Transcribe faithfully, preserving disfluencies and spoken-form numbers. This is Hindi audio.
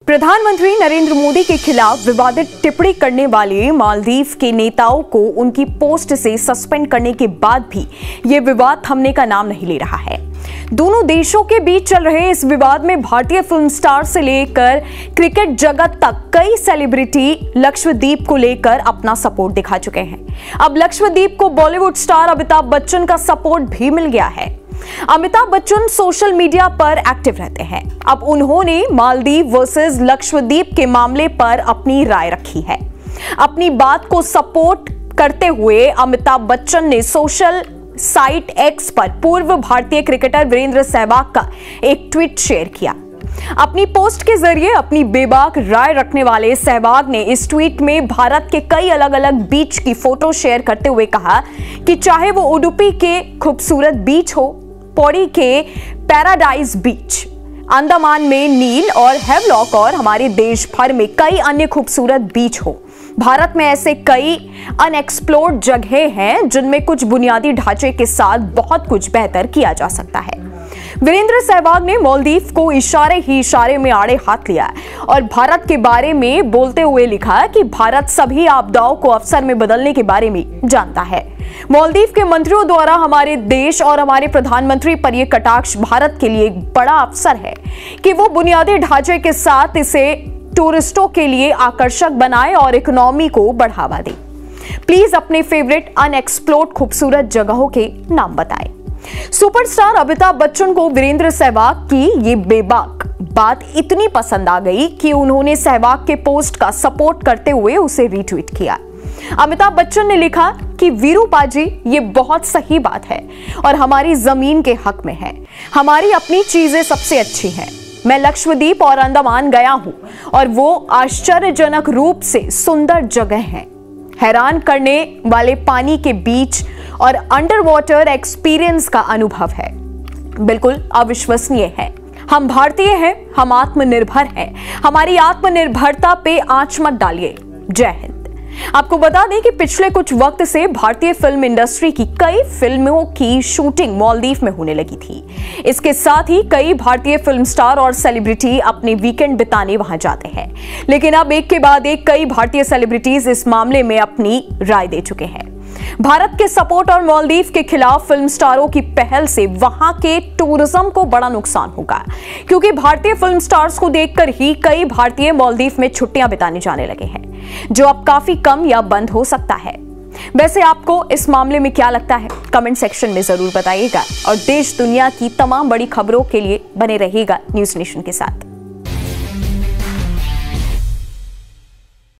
प्रधानमंत्री नरेंद्र मोदी के खिलाफ विवादित टिप्पणी करने वाले मालदीव के नेताओं को उनकी पोस्ट से सस्पेंड करने के बाद भी यह विवाद थमने का नाम नहीं ले रहा है। दोनों देशों के बीच चल रहे इस विवाद में भारतीय फिल्म स्टार से लेकर क्रिकेट जगत तक कई सेलिब्रिटी लक्षद्वीप को लेकर अपना सपोर्ट दिखा चुके हैं। अब लक्षद्वीप को बॉलीवुड स्टार अमिताभ बच्चन का सपोर्ट भी मिल गया है। अमिताभ बच्चन सोशल मीडिया पर एक्टिव रहते हैं। अब उन्होंने मालदीव वर्सेस लक्षद्वीप के मामले पर अपनी राय रखी है। अपनी बात को सपोर्ट करते हुए अमिताभ बच्चन ने सोशल साइट एक्स पर पूर्व भारतीय क्रिकेटर वीरेंद्र सहवाग का एक ट्वीट शेयर किया। अपनी पोस्ट के जरिए अपनी बेबाक राय रखने वाले सहवाग ने इस ट्वीट में भारत के कई अलग अलग बीच की फोटो शेयर करते हुए कहा कि चाहे वो उडुपी के खूबसूरत बीच हो, पौड़ी के पैराडाइज बीच, अंडमान में नील और हेवलॉक और हमारे देश भर में कई अन्य खूबसूरत बीच हो, भारत में ऐसे कई अनएक्सप्लोर्ड जगहें हैं जिनमें कुछ बुनियादी ढांचे के साथ बहुत कुछ बेहतर किया जा सकता है। वीरेंद्र सहवाग ने मालदीव को इशारे ही इशारे में आड़े हाथ लिया और भारत के बारे में बोलते हुए लिखा कि भारत सभी आपदाओं को अवसर में बदलने के बारे में जानता है। मालदीव के मंत्रियों द्वारा हमारे देश और हमारे प्रधानमंत्री पर यह कटाक्ष भारत के लिए एक बड़ा अवसर है कि वो बुनियादी ढांचे के साथ इसे टूरिस्टों के लिए आकर्षक बनाए और इकोनॉमी को बढ़ावा दे। प्लीज अपने फेवरेट अनएक्सप्लोर्ड खूबसूरत जगहों के नाम बताएं। सुपरस्टार अमिताभ बच्चन को वीरेंद्र सहवाग की ये बेबाक बात इतनी पसंद आ गई कि उन्होंने सहवाग के पोस्ट का सपोर्ट करते हुए उसे रीट्वीट किया। अमिताभ बच्चन ने लिखा कि वीरू पाजी, ये बहुत सही बात है और हमारी जमीन के हक में है। हमारी अपनी चीजें सबसे अच्छी हैं। मैं लक्षद्वीप और अंडमान गया हूं और वो आश्चर्यजनक रूप से सुंदर जगह हैं। हैरान करने वाले पानी के बीच और अंडर वाटर एक्सपीरियंस का अनुभव है, बिल्कुल अविश्वसनीय है। हम भारतीय हैं, हम आत्मनिर्भर हैं। हमारी आत्मनिर्भरता पे आंच मत डालिए। जय हिंद। आपको बता दें कि पिछले कुछ वक्त से भारतीय फिल्म इंडस्ट्री की कई फिल्मों की शूटिंग मालदीव में होने लगी थी। इसके साथ ही कई भारतीय फिल्म स्टार और सेलिब्रिटी अपने वीकेंड बिताने वहां जाते हैं। लेकिन अब एक के बाद एक कई भारतीय सेलिब्रिटीज इस मामले में अपनी राय दे चुके हैं। भारत के सपोर्ट और मालदीव के खिलाफ फिल्म स्टारों की पहल से वहां के टूरिज्म को बड़ा नुकसान होगा, क्योंकि भारतीय फिल्म स्टार्स को देखकर ही कई भारतीय मालदीव में छुट्टियां बिताने जाने लगे हैं, जो अब काफी कम या बंद हो सकता है। वैसे आपको इस मामले में क्या लगता है, कमेंट सेक्शन में जरूर बताइएगा और देश दुनिया की तमाम बड़ी खबरों के लिए बने रहिएगा न्यूज़ नेशन के साथ।